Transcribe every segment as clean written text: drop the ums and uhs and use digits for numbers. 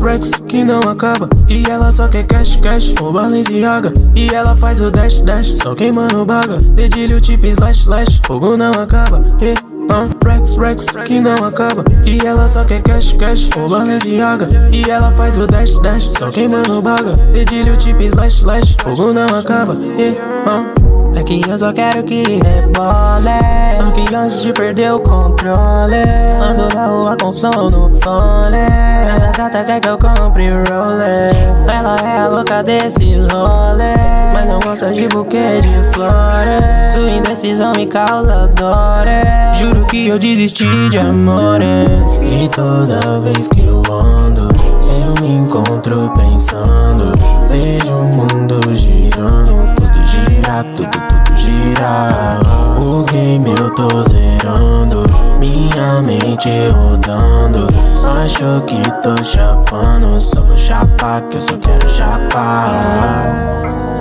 Rex, que não acaba. E ela só quer cash, cash, o Balenciaga. E ela faz o dash, dash, só queimando baga. Dedilho, tipo, slash, slash, fogo não acaba. Rex, Rex, que não acaba. E ela só quer cash, cash, o Balenciaga. E ela faz o dash, dash, só queimando baga. Dedilho, tipo, slash, slash, fogo não acaba. É que eu só quero que rebole, só que antes de perder o controle, ando na rua com som no fone. Essa gata quer que eu compre rolex. Ela é a louca desses rolês, mas não gosta de buquê de flores. Sua indecisão me causa dores. Juro que eu desisti de amores. E toda vez que eu ando, eu me encontro pensando. Vejo o mundo girando, tudo gira, tudo gira. O game eu tô zerando, minha mente rodando. Acho que tô chapando, só vou chapar que eu só quero chapar.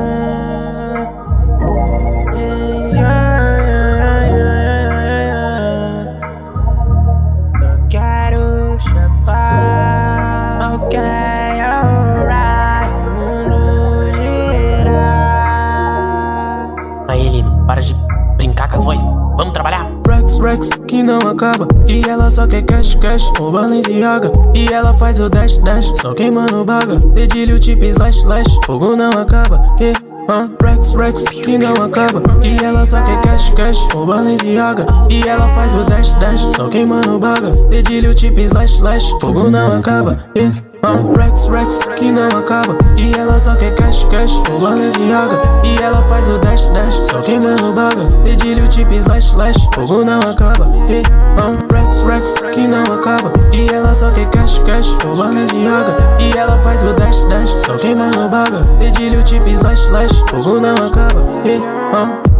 Aí, LINO, para de brincar com as vozes, vamos trabalhar. Rex, que não acaba. E ela só quer cash, cash, o Balenciaga. E ela faz o dash, dash, só queimando baga. Dedilho, tipo, slash, slash, fogo não acaba. Rex, que não acaba. E ela só quer cash, cash, o Balenciaga. E ela faz o dash, dash, só queimando baga. Dedilho, tipo, slash, slash, fogo não acaba. Rex, que não acaba. E ela só quer cash, cash, o Balenciaga. E ela faz o dash, dash, só queimando baga. Dedilho, tipo, slash, slash, fogo não acaba. Rex, que não acaba. E ela só quer cash, cash, o Balenciaga. E ela faz o dash, dash, só queimando baga. Dedilho, tipo, slash, slash, fogo não acaba.